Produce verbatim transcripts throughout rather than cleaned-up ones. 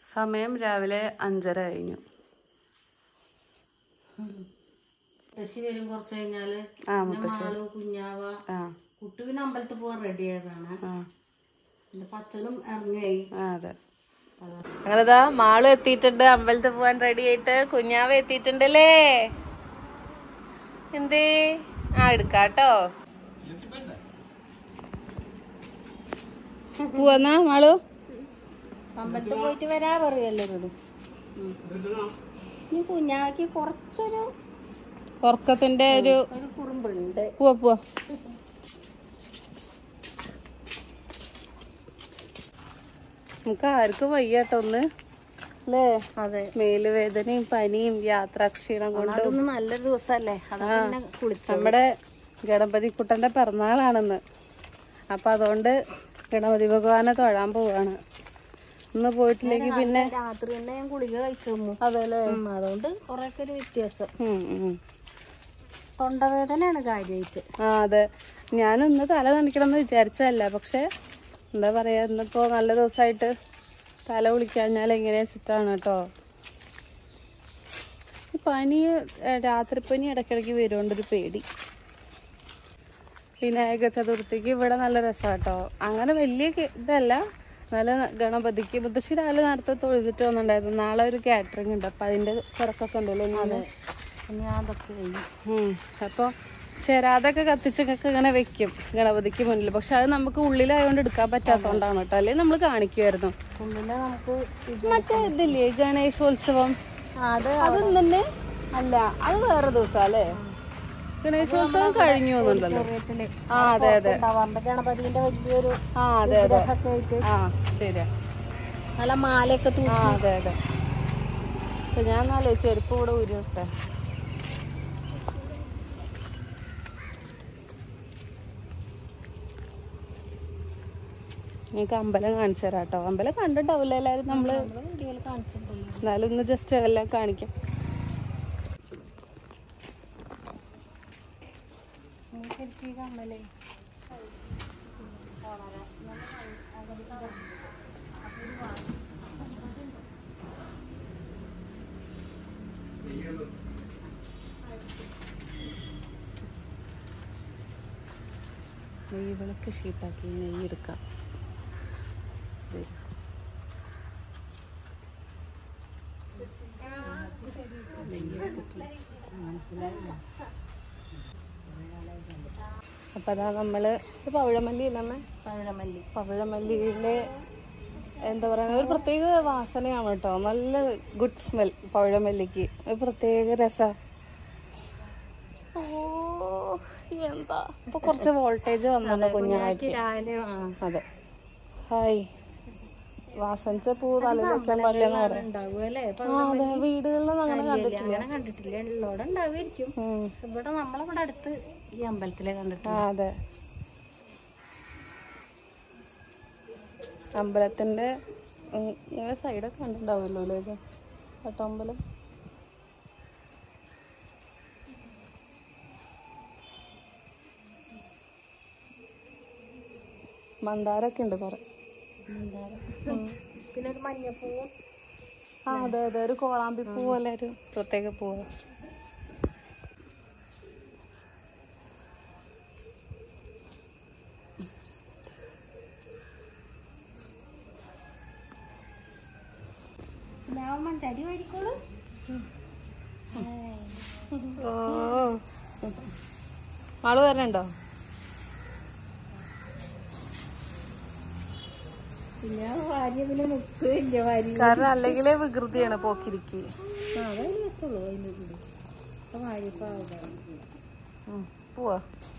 സമയം രാവിലെ അഞ്ചര കഴിഞ്ഞു. മുത്തശ്ശി വരും കുറച്ച് കഴിഞ്ഞാല്. ആ മുത്തശ്ശി കുഞ്ഞാവ കുട്ടി പിന്നെ അമ്പലത്തിൽ പോവാൻ റെഡി ആയതാണ്. പിന്നെ പച്ചനും ഇറങ്ങായി. അതെ, അങ്ങനെതാ മാളും എത്തിയിട്ടുണ്ട്. അമ്പലത്തിൽ പോവാൻ റെഡി ആയിട്ട്. കുഞ്ഞാവ എത്തിയിട്ടുണ്ടല്ലേ. എന്തേ ആ എടുക്കാട്ടോ. പോവാന്നാ മാളു? അമ്പലത്തിൽ പോയിട്ട് വരാ പറയല്ലോ. ഇനി കുഞ്ഞാവയ്ക്ക് കുറച്ചൊരു ഉറക്കത്തിന്റെ ഒരു കുറുമ്പുണ്ട്. പോവാ പോവാ. നമുക്ക് ആർക്കും വയ്യാട്ടോ ഒന്ന് അല്ലേ? അതെ, മേലുവേദനയും പനിയും യാത്രാക്ഷീണം കൊണ്ടും. നല്ലൊരു ദിവസല്ലേ. നമ്മുടെ ഗണപതി കുട്ടന്റെ പിറന്നാളാണെന്ന്. അപ്പൊ അതുകൊണ്ട് ഗണപതി ഭഗവാനെ തൊഴാൻ പോവാണ്. ഇന്ന് പോയിട്ടില്ലെങ്കിൽ പിന്നെ രാത്രി തന്നെ ഞാൻ ഗുളിക കഴിച്ചു. അതെല്ലേ, അതുകൊണ്ട് കൊറേയൊക്കെ ഒരു വ്യത്യാസം. തൊണ്ടവേദനയാണ് കാര്യമായിട്ട്. ആ അതെ, ഞാനൊന്ന് തല നനയ്ക്കണം എന്ന് വിചാരിച്ചതല്ല. പക്ഷെ എന്താ പറയാ, ഇന്നിപ്പോ നല്ല ദിവസമായിട്ട് തല കുളിക്കാഞ്ഞാൽ എങ്ങനെയാ വെച്ചിട്ടാണ് കേട്ടോ. പനി, രാത്രിപ്പനി ഇടയ്ക്കിടയ്ക്ക് വരുകൊണ്ടൊരു പേടി. വിനായക ചതുർത്ഥിക്ക് ഇവിടെ നല്ല രസമാട്ടോ. അങ്ങനെ വലിയ ഇതല്ല, നല്ല ഗണപതിക്ക് മുത്തശ്ശി രാവിലെ നേരത്തെ തൊഴുതിട്ട് വന്നിട്ടുണ്ടായിരുന്നു. നാളെ ഒരു കാറ്ററിംഗ് ഉണ്ട്. അപ്പം അതിൻ്റെ തിരക്കൊക്കെ ഉണ്ടല്ലോ. അതൊക്കെ അപ്പോൾ ചെരാതൊക്കെ കത്തിച്ചൊക്കെ ഇങ്ങനെ വെക്കും ഗണപതിക്ക് മുന്നിൽ. പക്ഷെ അത് നമുക്ക് ഉള്ളിലായതുകൊണ്ട് എടുക്കാൻ പറ്റാത്തതുകൊണ്ടാണ് കേട്ടോ. അല്ലെങ്കിൽ നമ്മൾ കാണിക്കുമായിരുന്നു. നമുക്ക് മറ്റേ ഇതില്ലേ ഗണേശോത്സവം, അതൊന്നും തന്നെ അല്ല, അത് വേറെ ദിവസം അല്ലേ? ഗണേശോത്സവം കഴിഞ്ഞു തോന്നുന്നുണ്ടല്ലോ. ആ അതെ അതെ, ഗണപതിന്റെ വലിയൊരു ആ അതെ അതെ, ആ ശരിയാ, നല്ല മാലയൊക്കെ. ആ അതെ അതെ. അപ്പൊ ഞാൻ എന്നാലേ ചെരുപ്പ് കൂടെ ഊരിട്ടെ. നിങ്ങൾക്ക് അമ്പലം കാണിച്ചു തരാം കേട്ടോ. അമ്പലം കണ്ടിട്ടാവില്ല എല്ലാവരും, നമ്മള് എന്നാലും ഒന്ന് ജസ്റ്റ് എല്ലാം കാണിക്കാം. നെയ്യ് വിളക്ക് ഷീട്ടാക്കി നെയ്യ് എടുക്കാം. അപ്പം അതാ നമ്മള് പവിഴമല്ലി ഇല്ലമ്മേ, പവിഴമല്ലി പവിഴമല്ലിയിലെ എന്താ പറയുക, ഒരു പ്രത്യേക വാസനയാണ് കേട്ടോ. നല്ല ഗുഡ് സ്മെൽ പവിഴമല്ലിക്ക്, ഒരു പ്രത്യേക രസം. ഓ എന്താ ഇപ്പൊ കുറച്ച് വോൾട്ടേജ് വന്നത് കുഞ്ഞാക്കി. അതെ, ഹായ് വാസനിച്ച പൂ തലയിൽ വെക്കാൻ പറ്റില്ലെന്ന് പറയാം. അതെ, വീടുകളിലൊന്നും അങ്ങനെ കണ്ടിട്ടില്ല. കണ്ടിട്ടില്ല, ഉള്ളോടെ ഉണ്ടാവുമായിരിക്കും. ഇവിടെ നമ്മളിവിടെ അടുത്ത് ഈ അമ്പലത്തിലെ കണ്ടിട്ട്. ആ അതെ, അമ്പലത്തിന്റെ ഇങ്ങനെ സൈഡൊക്കെ കണ്ടിട്ടുണ്ടാവുമല്ലോ അല്ലേ ഇത് പട്ടമ്പലം. മന്ദാരൊക്കെ ഉണ്ട് കുറെ. പിന്നെ ഒരു മഞ്ഞപ്പൂവും. ആ അതെ അതെ, ഒരു കോളാമ്പി പൂ പോലെ ഒരു പ്രത്യേക പൂവ്. മഞ്ചടി വാരിക്കോളൂ. ഓ ആള് വരണുണ്ടോ? പിന്നെ വാരിയ പിന്നെ മുക്ക് ഇല്ല വാരി. കാരണം അല്ലെങ്കിലേ വികൃതിയാണ് പോക്കിരിക്ക്. വെച്ചോളൂ അതിൽ വാരിപ്പോ പോവാ.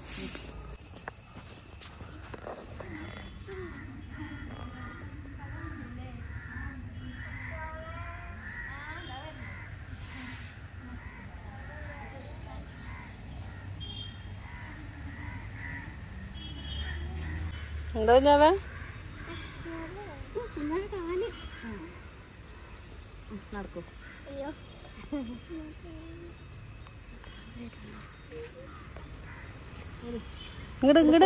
എന്താ ഞാവേ നടക്കൂ. ഇങ്ങട് ഇങ്ങട്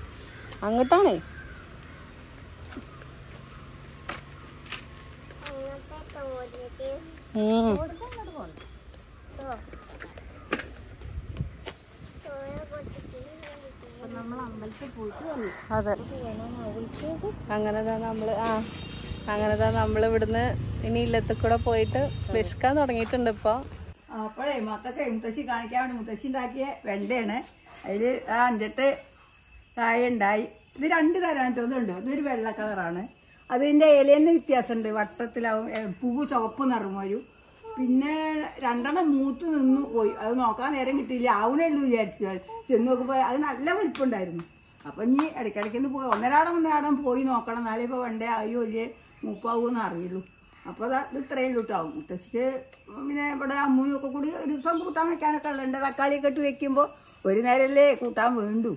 അങ്ങോട്ടാണേ. അതെ, അങ്ങനെ നമ്മള് ആ അങ്ങനെതാ നമ്മൾ ഇവിടുന്ന് ഇനി ഇല്ലത്തിൽ കൂടെ പോയിട്ട് വിശക്കാൻ തുടങ്ങിയിട്ടുണ്ട് ഇപ്പൊ. അപ്പോഴേ മക്കൾക്ക് മുത്തശ്ശി കാണിക്കാൻ വേണ്ടി മുത്തശ്ശി ഉണ്ടാക്കിയ വെണ്ടയാണ്. അതില് ആ അഞ്ചെട്ട് കായ ഉണ്ടായി. ഇത് രണ്ട് തരാൻ തോന്നുന്നുണ്ട്. ഇതൊരു വെള്ള കളറാണ്. അതിന്റെ ഇലയെന്ന് വ്യത്യാസമുണ്ട്. വട്ടത്തിലാവും, പൂവ് ചുവപ്പ് നിറം വരും. പിന്നെ രണ്ടെണ്ണം മൂത്ത് നിന്നു പോയി. അത് നോക്കാൻ നേരം കിട്ടിയില്ല. ആവണേ ഉള്ളൂ വിചാരിച്ചു. ചെന്ന് നോക്കുമ്പോൾ അത് നല്ല വലിപ്പമുണ്ടായിരുന്നു. അപ്പൊ ഇനി ഇടയ്ക്കിടയ്ക്കൊന്ന് പോയി ഒന്നരാടം ഒന്നരാടം പോയി നോക്കണം. എന്നാലേ ഇപ്പൊ വെണ്ടേ ആയോ വലിയ മൂപ്പാവൂന്ന് അറിയുള്ളൂ. അപ്പൊ അത് ഇത് ഇത്രയും കിട്ടാവും. മുത്തശ്ശിക്ക് പിന്നെ ഇവിടെ അമ്മൂനും ഒക്കെ കൂടി ഒരു ദിവസം കൂട്ടാൻ വെക്കാനൊക്കെ ഉള്ളുണ്ട്. തക്കാളിയൊക്കെ ഇട്ട് വെക്കുമ്പോൾ ഒരു നേരമല്ലേ കൂട്ടാൻ വേണ്ടു.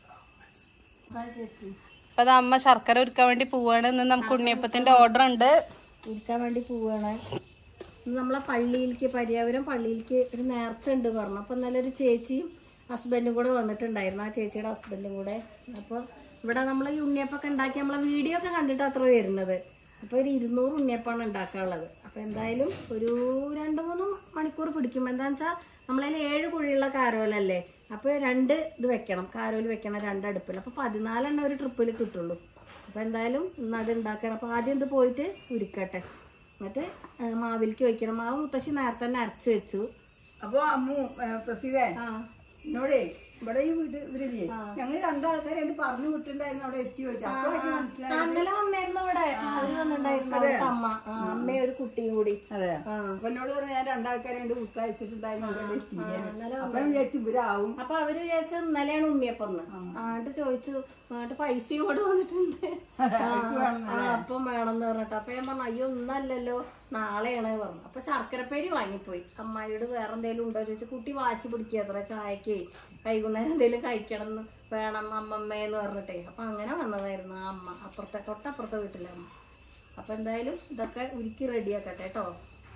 അപ്പൊ അത് അമ്മ ശർക്കര ഉരുക്കാൻ വേണ്ടി പോവാണ്. ഇന്ന് നമുക്ക് ഉണ്ണിയപ്പത്തിന്റെ ഓർഡർ ഉണ്ട്. ഉരുക്കാൻ വേണ്ടി പോവാണ്. നമ്മളെ പള്ളിയിലേക്ക് പരിയാപുരം പള്ളിയിലേക്ക് ഒരു നേർച്ച ഉണ്ട് പറഞ്ഞു. അപ്പൊ നല്ലൊരു ചേച്ചിയും ഹസ്ബൻഡും കൂടെ വന്നിട്ടുണ്ടായിരുന്നു. ആ ചേച്ചിയുടെ ഹസ്ബൻഡും കൂടെ. അപ്പൊ ഇവിടെ നമ്മൾ ഈ ഉണ്ണിയപ്പൊക്കെ ഉണ്ടാക്കി നമ്മളെ വീഡിയോ ഒക്കെ കണ്ടിട്ട് അത്ര വരുന്നത്. അപ്പൊ ഒരു ഇരുന്നൂറ് ഉണ്ണിയപ്പാണ് ഉണ്ടാക്കാനുള്ളത്. അപ്പൊ എന്തായാലും ഒരു രണ്ട് മൂന്ന് മണിക്കൂർ പിടിക്കും. എന്താന്ന് വെച്ചാൽ നമ്മളതിൽ ഏഴ് കുഴിയുള്ള കാരോലല്ലേ. അപ്പൊ രണ്ട് ഇത് വെക്കണം, കാരോല് വെക്കണം രണ്ട് അടുപ്പിൽ. അപ്പൊ പതിനാലെണ്ണം ഒരു ട്രിപ്പിൽ കിട്ടുള്ളൂ. അപ്പൊ എന്തായാലും ഇന്ന് അത് ഉണ്ടാക്കണം. അപ്പൊ ആദ്യം ഇത് പോയിട്ട് ഉരുക്കട്ടെ, എന്നിട്ട് മാവിലേക്ക് വയ്ക്കണം. മാവ് മുത്തശ്ശി നേരത്തെ തന്നെ അരച്ചു വെച്ചു. അപ്പൊ അമ്മു പ്രസീതേ എന്നോടേ ഇവിടെ ഈ വീട് ഇവരില്ലേ, ഞങ്ങൾ രണ്ടാൾക്കാരെ എന്റെ പറഞ്ഞു വിട്ടിട്ടുണ്ടായിരുന്നു അവിടെ എത്തി വെച്ചു. അപ്പോഴൊക്കെ മനസ്സിലായി ഇന്നലെ വന്നായിരുന്നു ഇവിടെ. അവര് വന്നിട്ടുണ്ടായിരുന്നു, അമ്മ അമ്മയും ഒരു കുട്ടിയും കൂടി. അതെ. അപ്പൊ എന്നോട് പറഞ്ഞു ഞാൻ രണ്ടാൾക്കാരെ എന്റെ കുത്തയച്ചിട്ടുണ്ടായിരുന്നു അവിടെ എത്തിയത്. അപ്പൊ വിചാരിച്ചു ഇവരാവും. അപ്പൊ അവര് വിചാരിച്ചു ഇന്നലെയാണ് ഉണ്ണിയപ്പം. എന്നിട്ട് ചോദിച്ചു, എന്നിട്ട് പൈസയും കൂടെ വന്നിട്ടുണ്ട് അപ്പം വേണമെന്ന് പറഞ്ഞിട്ട്. അപ്പൊ ഞാൻ പറഞ്ഞു അയ്യോ ഇന്നല്ലല്ലോ നാളെയാണ് പറഞ്ഞു. അപ്പൊ ശർക്കരപ്പേരി വാങ്ങിപ്പോയി. അമ്മായിയോട് വേറെ എന്തെങ്കിലും ഉണ്ടോ ചോദിച്ചു. കുട്ടി വാശി പിടിക്കുക അത്ര ചായക്ക് വൈകുന്നേരം എന്തെങ്കിലും കഴിക്കണം എന്ന് വേണം അമ്മമ്മയെന്ന് പറഞ്ഞിട്ടേ. അപ്പൊ അങ്ങനെ വന്നതായിരുന്നു ആ അമ്മ, അപ്പുറത്തെ തൊട്ടപ്പുറത്തെ വീട്ടിലെ അമ്മ. അപ്പൊ എന്തായാലും ഇതൊക്കെ ഉരുക്കി റെഡിയാക്കട്ടെ കേട്ടോ.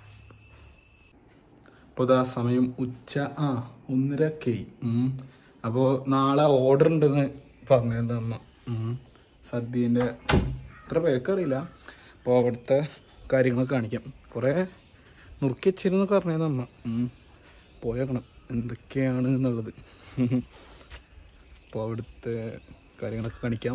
അപ്പോൾ ഇതാ സമയം ഉച്ച ആ ഒന്നരക്കായി. അപ്പോൾ നാളെ ഓർഡർ ഉണ്ടെന്ന് പറഞ്ഞത് അമ്മ. സദ്യൻ്റെ എത്ര പേർക്കറിയില്ല. അപ്പോൾ അവിടുത്തെ കാര്യങ്ങളൊക്കെ കാണിക്കാം. കുറേ നുറുക്കി വെച്ചിരുന്നൊക്കെ പറഞ്ഞത് അമ്മ. പോയേക്കണം എന്തൊക്കെയാണ് എന്നുള്ളത്. അപ്പോൾ അവിടുത്തെ കാര്യങ്ങളൊക്കെ കാണിക്കാം.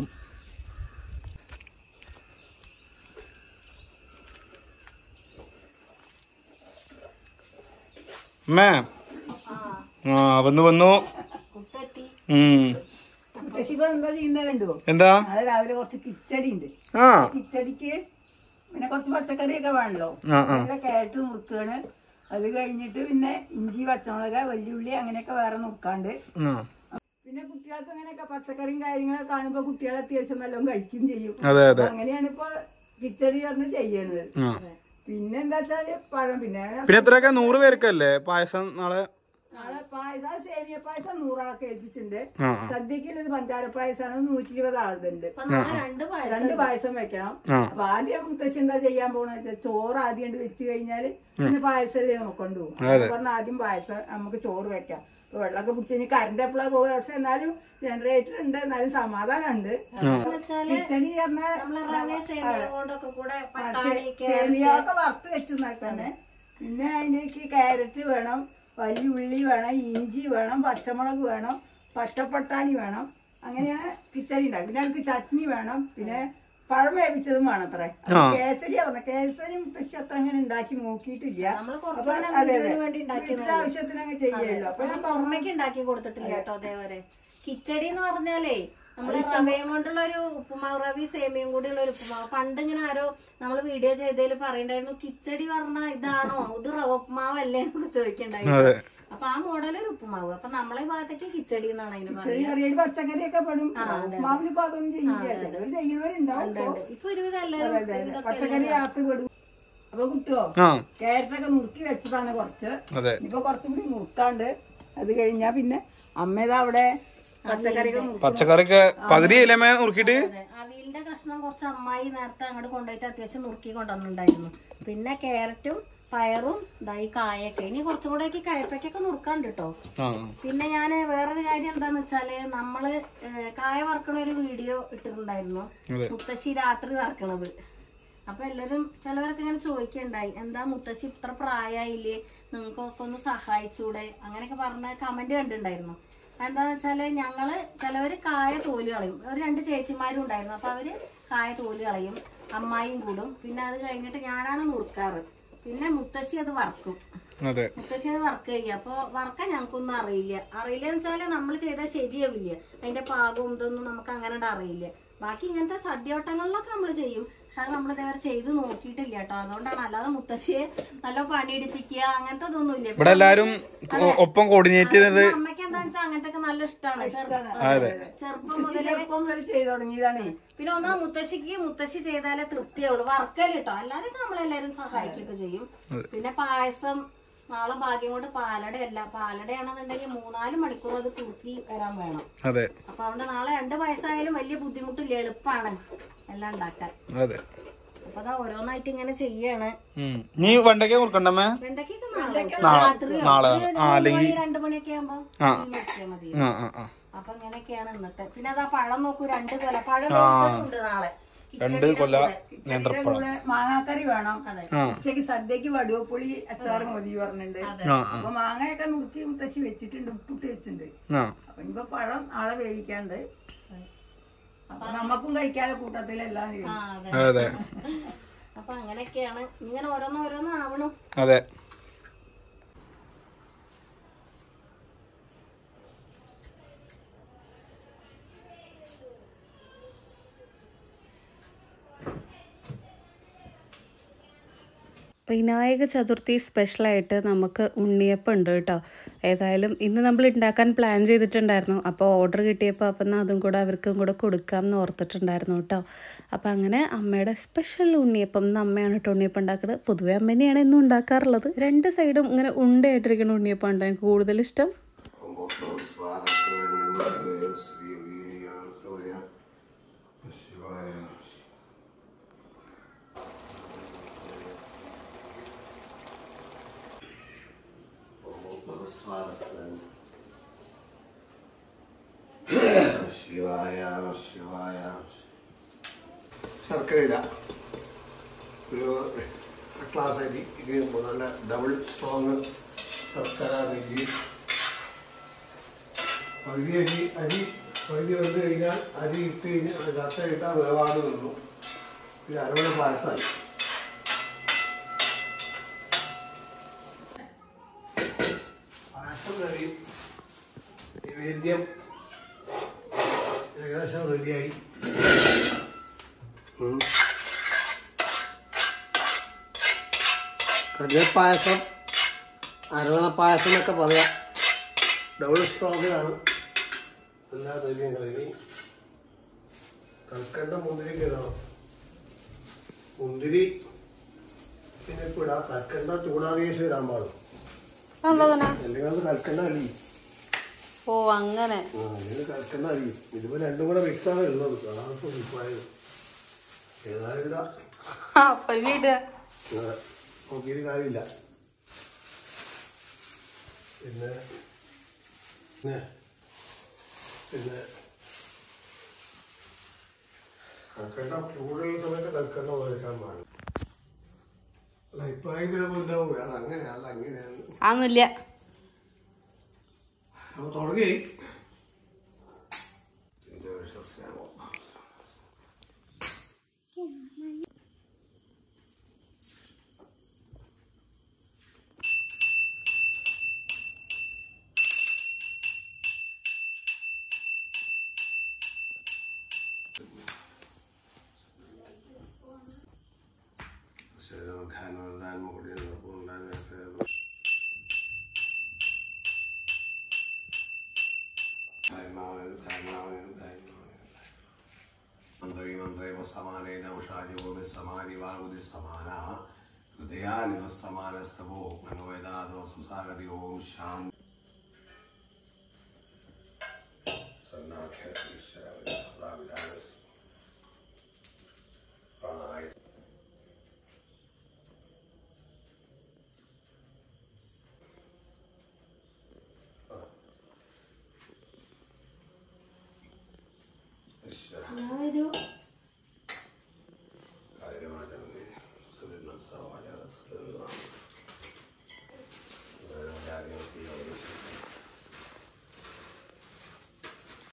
അമ്മേ ആ വന്നു വന്നു. എന്താ ചെയ്യുന്നത് കണ്ടു? എന്താ നാളെ രാവിലെ കുറച്ച് കിച്ചടി ഉണ്ട്. ആ കിച്ചടിക്ക് പിന്നെ കുറച്ച് പച്ചക്കറിയൊക്കെ വേണല്ലോ. നല്ല ക്യാരറ്റ് നുറുക്കാണ്. അത് കഴിഞ്ഞിട്ട് പിന്നെ ഇഞ്ചി പച്ചമുളക് വെല്ലുള്ളി അങ്ങനെയൊക്കെ വേറെ നുറുക്കാണ്ട്. പിന്നെ കുട്ടികൾക്ക് അങ്ങനെയൊക്കെ പച്ചക്കറിയും കാര്യങ്ങളൊക്കെ കാണുമ്പോ കുട്ടികൾ അത്യാവശ്യം നല്ലോണം കഴിക്കുകയും ചെയ്യും. അങ്ങനെയാണ് ഇപ്പൊ കിച്ചടി പറഞ്ഞ് ചെയ്യുന്നത്. പിന്നെ എന്താ വെച്ചാല് പഴം പിന്നെ പിന്നെ എത്രയൊക്കെ നൂറ് പേർക്കല്ലേ പായസം നാളെ? നാളെ പായസം സേമിയ പായസം നൂറാൾക്ക് ഏൽപ്പിച്ചിട്ടുണ്ട്. സദ്യക്കുള്ളത് പഞ്ചാര പായസമാണ്. നൂറ്റി ഇരുപത് ആളുണ്ട്. രണ്ട് പായസം വെക്കണം. അപ്പൊ ആദ്യം മുത്തശ്ശി എന്താ ചെയ്യാൻ പോണെന്ന് വെച്ചാൽ ചോറ് ആദ്യം വെച്ച് കഴിഞ്ഞാല് പിന്നെ പായസമല്ലേ നമുക്ക് കൊണ്ടുപോകും. പറഞ്ഞ ആദ്യം പായസം നമുക്ക് ചോറ് വെക്കാം. ഇപ്പൊ വെള്ളമൊക്കെ പിടിച്ച് ഇനി കറണ്ട് എപ്പോഴാ പോകുക. പക്ഷെ എന്നാലും ജനറേറ്റർ ഉണ്ട്, എന്നാലും സമാധാനം ഉണ്ട്. കിച്ചടി സേമിയൊക്കെ വറുത്ത് വെച്ചെന്നാൽ തന്നെ. പിന്നെ അതിലേക്ക് ക്യാരറ്റ് വേണം, വലിയുള്ളി വേണം, ഇഞ്ചി വേണം, പച്ചമുളക് വേണം, പച്ചപ്പട്ടാണി വേണം. അങ്ങനെയാണ് കിച്ചടി ഉണ്ടാകും. പിന്നെ നമുക്ക് ചട്നി വേണം. പിന്നെ പഴം വേവിച്ചതും വേണം. അത്ര കേസരിയാ പറഞ്ഞ കേസരി മുത്തശ്ശി അത്ര അങ്ങനെ ഉണ്ടാക്കി നോക്കിയിട്ടില്ല. അതെ അതെ വീട്ടിലെ ആവശ്യത്തിന് അങ്ങ് ചെയ്യുമല്ലോ. അപ്പൊ ഞാൻ പുറമേക്ക് ഉണ്ടാക്കി കൊടുത്തിട്ടില്ല കേട്ടോ. അതേപോലെ കിച്ചടി എന്ന് പറഞ്ഞാലേ നമ്മള് റവയും കൊണ്ടുള്ള ഒരു ഉപ്പുമാവ്, റവി സേമിയും കൂടി ഉള്ള ഒരു ഉപ്പുമാവ്. പണ്ട് ഇങ്ങനെ ആരോ നമ്മള് വീഡിയോ ചെയ്തതിൽ പറയണ്ടായിരുന്നു കിച്ചടി പറഞ്ഞ ഇതാണോ, ഇത് റവ ഉപ്പുമാവല്ലേ എന്നൊക്കെ ചോദിക്കണ്ടായിരുന്നു. അപ്പൊ ആ മോഡൽ ഒരു ഉപ്പുമാവ്. അപ്പൊ നമ്മളെ ഭാഗത്തേക്ക് കിച്ചടി എന്നാണ് അതിന് പറയുന്നത്. പച്ചക്കറിയൊക്കെ പെടും. ഉപ്പുമാവിന് ഇപ്പൊ അതൊന്നും ചെയ്യുന്നവരുണ്ടാവും. ഇപ്പൊ ഒരുവിധം എല്ലാവരും പച്ചക്കറി അകത്ത് പെടും. അപ്പൊ കുട്ടിയോ ക്യാരറ്റൊക്കെ നുറുക്കി വെച്ചതാണ് കുറച്ച്. ഇപ്പൊ കുറച്ചും കൂടി നുറുക്കാണ്ട്. അത് കഴിഞ്ഞാ പിന്നെ അമ്മേതാ അവിടെ പച്ചക്കറിയൊക്കെ പകുതി നുറുക്കിട്ട് അവിയലിന്റെ കഷ്ണം കുറച്ച് അമ്മായി നേരത്തെ അങ്ങോട്ട് കൊണ്ടുപോയിട്ട് അത്യാവശ്യം നുറുക്കി കൊണ്ടുവന്നിട്ടുണ്ടായിരുന്നു. പിന്നെ ക്യാരറ്റും പയറും ഇതായി കായൊക്കെ. ഇനി കുറച്ചും കൂടെ കയപ്പയ്ക്കൊക്കെ നുറുക്കാണ്ട് കേട്ടോ. പിന്നെ ഞാന് വേറൊരു കാര്യം എന്താന്ന് വെച്ചാല് നമ്മള് കായ വറക്കണ ഒരു വീഡിയോ ഇട്ടിട്ടുണ്ടായിരുന്നു. മുത്തശ്ശി രാത്രി വറക്കണത്. അപ്പൊ എല്ലാരും ചിലവരൊക്കെ ഇങ്ങനെ ചോദിക്കണ്ടായി, എന്താ മുത്തശ്ശി ഇത്ര പ്രായമായില്ലേ, നിങ്ങൾക്കൊക്കെ ഒന്ന് സഹായിച്ചൂടെ അങ്ങനെയൊക്കെ പറഞ്ഞ കമന്റ് കണ്ടിട്ടുണ്ടായിരുന്നു. എന്താന്ന് വെച്ചാല് ഞങ്ങള് ചിലവര് കായ തോല് കളയും. ഒരു രണ്ട് ചേച്ചിമാരും ഉണ്ടായിരുന്നു. അപ്പൊ അവര് കായ തോല് കളയും, അമ്മായിയും കൂടും. പിന്നെ അത് കഴിഞ്ഞിട്ട് ഞാനാണ് നുറുക്കാറ്. പിന്നെ മുത്തശ്ശി അത് വറക്കും. മുത്തശ്ശി അത് വർക്ക് ചെയ്യുക. അപ്പൊ വറക്കാൻ ഞങ്ങൾക്കൊന്നും അറിയില്ല. അറിയില്ല എന്ന് വെച്ചാല് നമ്മൾ ചെയ്താൽ ശരിയാവില്ല. അതിന്റെ പാകവും ഇതൊന്നും നമുക്ക് അങ്ങനെ അറിയില്ല. ബാക്കി ഇങ്ങനത്തെ സദ്യവട്ടങ്ങളിലൊക്കെ നമ്മൾ ചെയ്യും. പക്ഷെ അത് നമ്മൾ ഇതേവരെ ചെയ്ത് നോക്കിയിട്ടില്ല കേട്ടോ. അതുകൊണ്ടാണ്. അല്ലാതെ മുത്തശ്ശിയെ നല്ല പണിയെടുപ്പിക്കുക അങ്ങനത്തെ ഒന്നും ഇല്ല. ഇവിടെ എല്ലാരും ഒപ്പം കോർഡിനേറ്റ് ചെയ്തത് അമ്മയ്ക്ക് എന്താന്ന് വെച്ചാൽ അങ്ങനത്തെ നല്ല ഇഷ്ടമാണ്. ചെറുപ്പം മുതലേ ചെയ്തു തുടങ്ങിയതാണ്. പിന്നെ ഒന്നാ മുത്തശ്ശിക്ക് മുത്തശ്ശി ചെയ്താലേ തൃപ്തിയാവുള്ളൂ. വറക്കല് കേട്ടോ. അല്ലാതെ നമ്മളെല്ലാരും സഹായിക്കുകയൊക്കെ ചെയ്യും. പിന്നെ പായസം നാളെ ഭാഗ്യം കൊണ്ട് പാലട അല്ല, പാലടയാണെന്നുണ്ടെങ്കിൽ മൂന്നാല് മണിക്കൂർ അത് കുറുക്കി വരാൻ വേണം. അപ്പൊ അതുകൊണ്ട് നാളെ രണ്ട് വയസ്സായാലും വലിയ ബുദ്ധിമുട്ടില്ല, എളുപ്പമാണ് എല്ലാം ഉണ്ടാക്കാൻ. അപ്പൊ അതാ ഓരോന്നായിട്ട് ഇങ്ങനെ ചെയ്യാണ്. നീ വെണ്ടയ്ക്ക കൊടുക്കണ്ടമ്മേ? വെണ്ടയ്ക്കൊക്കെ നാളെ രണ്ടു മണിയൊക്കെ ആകുമ്പോ മതി. അപ്പൊ ഇങ്ങനെയൊക്കെയാണ് ഇന്നത്തെ. പിന്നെ അതാ പഴം നോക്കൂ, രണ്ട് കൊല പഴം ഉണ്ട് നാളെ. രണ്ട് കൊല്ല നേന്ത്രപ്പഴം. മാങ്ങാക്കറി വേണം. ഉച്ചക്ക് സദ്യക്ക് വടുവപ്പുളി അച്ചാറ് മതി പറഞ്ഞിട്ടുണ്ട്. അപ്പൊ മാങ്ങയൊക്കെ നുറുക്കി മുത്തശ്ശി വെച്ചിട്ടുണ്ട്, ഉപ്പിട്ട് വെച്ചിട്ടുണ്ട്. അപ്പൊ ഇനിയിപ്പോ പഴം ആളെ വേവിക്കാണ്ട്. അപ്പൊ നമ്മക്കും കഴിക്കാതെ കൂട്ടത്തിലെല്ലാം. അപ്പൊ അങ്ങനെയൊക്കെയാണ്. ഇങ്ങനെ ഓരോന്ന് ഓരോന്ന് ആവണം. അതെ. വിനായക ചതുർത്ഥി സ്പെഷ്യലായിട്ട് നമുക്ക് ഉണ്ണിയപ്പം ഉണ്ട് കേട്ടോ. ഏതായാലും ഇന്ന് നമ്മൾ ഉണ്ടാക്കാൻ പ്ലാൻ ചെയ്തിട്ടുണ്ടായിരുന്നു. അപ്പോൾ ഓർഡർ കിട്ടിയപ്പോൾ അപ്പം എന്നാൽ അതും കൂടെ അവർക്കും കൂടെ കൊടുക്കാം എന്ന് ഓർത്തിട്ടുണ്ടായിരുന്നു കേട്ടോ. അപ്പം അങ്ങനെ അമ്മയുടെ സ്പെഷ്യൽ ഉണ്ണിയപ്പം, ഇന്ന് അമ്മയാണ് കേട്ടോ ഉണ്ണിയപ്പം ഉണ്ടാക്കുന്നത്. പൊതുവെ അമ്മ തന്നെയാണ് ഇന്നും ഉണ്ടാക്കാറുള്ളത്. രണ്ട് സൈഡും ഇങ്ങനെ ഉണ്ടയായിട്ടിരിക്കുന്ന ഉണ്ണിയപ്പം ഉണ്ടോ എനിക്ക് കൂടുതൽ ഇഷ്ടം. ശർക്കര ഇട ഒരു ഗ്ലാസ് അരി ഇത് നല്ല ഡബിൾ സ്ട്രോങ് ശർക്കര നെയ്യ്. പകുതി അരി അരി പകുതി വന്നു കഴിഞ്ഞാൽ അരി ഇട്ട് കഴിഞ്ഞാൽ ശർക്കര ഇട്ടാൽ വേവാട് നിന്നു. പിന്നെ അരവണ പായസമായി. പായസം റെഡി. നൈവേദ്യം ഏകദേശം റെഡിയായി. കടലപ്പായസം, അരവണ പായസം എന്നൊക്കെ പറയാം. ഡബിൾ സ്ട്രോങ്ങിലാണ് എല്ലാ ദ്രവ്യങ്ങളും. കൽക്കണ്ട മുന്തിരി ഇടണം. മുന്തിരി പിന്നെ ഇപ്പൊ ഇടാം. കൽക്കണ്ട ചൂടാറിയ ശേഷം ഇടാൻ പാടും. അല്ലെങ്കിൽ അത് കൽക്കണ്ട അല്ലി. ഓ അങ്ങനെ. കൽക്കണ്ട അല്ലി. ഇതിപ്പോ രണ്ടും കൂടെ മിക്സാണ് ഉള്ളത്. ഏതായാലും ഇടാ. നോക്കിയിട്ട് കാര്യമില്ല. പിന്നെ പിന്നെ കൽക്കണ്ട ചൂടുള്ള സമയത്ത് കൽക്കണ്ട വരയ്ക്കാൻ പാടില്ല. അല്ല ഇപ്പായെങ്കിലും ഉണ്ടാവും. അത് അങ്ങനെയല്ല, അങ്ങനെയാണ്. ആന്നില്ല. അപ്പൊ തുടങ്ങി. സമാനേന ഉഷാജോ സമാനി വാഗുതി സമാന ഹൃദയാനിവ സമാനസ്തവോ മനോവേദാദോ സുസാഗതി ഓം ശാന്തി സന്നാഖ്യ